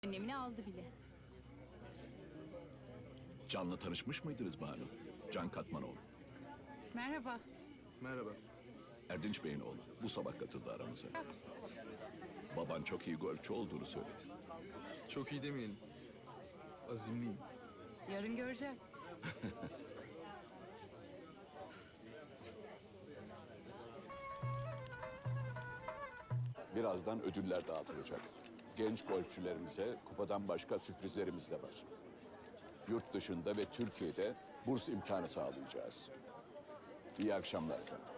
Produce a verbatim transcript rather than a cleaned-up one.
Annemini aldı bile. Can'la tanışmış mıydınız Banu? Can Katmanoğlu. Merhaba. Merhaba. Erdinç Bey'in oğlu. Bu sabah katıldı aramıza. Baban çok iyi golfçü olduğunu söyledi. Çok iyi demeyelim. Azimliyim. Yarın göreceğiz. Birazdan ödüller dağıtılacak. Genç golfçülerimize kupadan başka sürprizlerimiz de var. Yurt dışında ve Türkiye'de burs imkanı sağlayacağız. İyi akşamlar efendim.